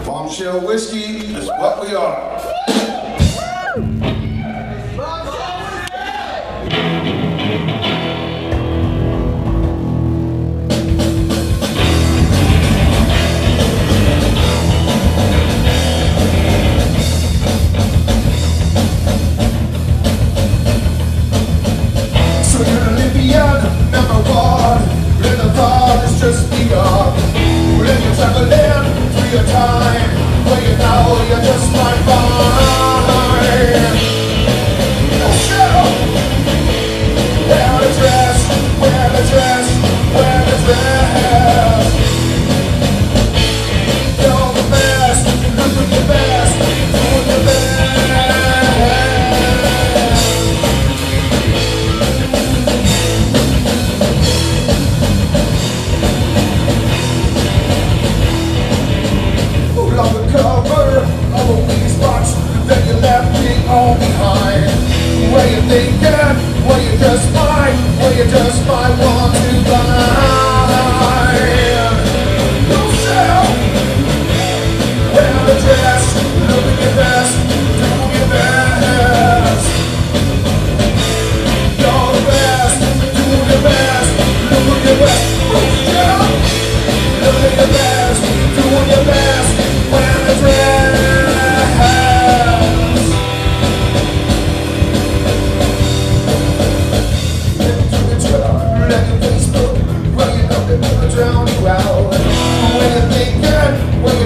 Bombshell whiskey is what we are. So you're an Olympian, number one, and the thought is just begun. When you're traveling through your time, well you know you're just my fine. Oh shit! Wear the dress, wear the dress, wear the dress. You're the best, look your best, doing your best. On the cover of a week's box, then you left me all behind. Where you thinking? Where you just might? Where you just might want to buy? Yourself, wear the dress, look at your best, do your best. You're the best, do your best, look at your best. Yeah, look at your best, do your best. Wear the dress. Into the Twitter, like your Facebook, where you know they're gonna drown you out. Where you thinking?